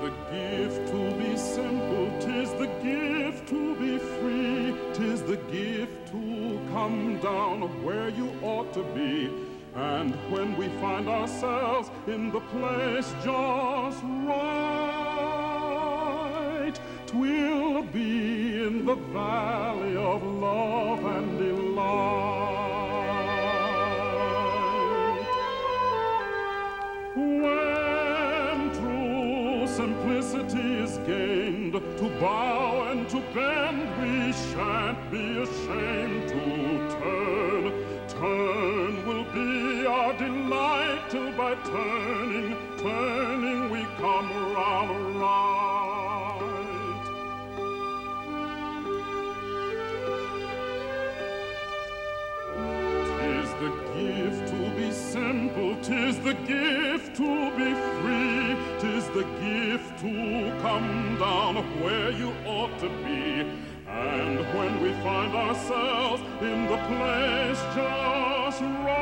the gift to be simple, 'tis the gift to be free, 'tis the gift to come down where you ought to be. And when we find ourselves in the place just right, 'twill be in the valley of love and delight. When true simplicity is gained, to bow and to bend, we shan't be ashamed to turn. Turn will be our delight, till by turning, turning, we come round right. 'Tis the gift to be simple, 'tis the gift to be free, 'tis the gift to come down where you ought to be. And when we find ourselves in the place just right,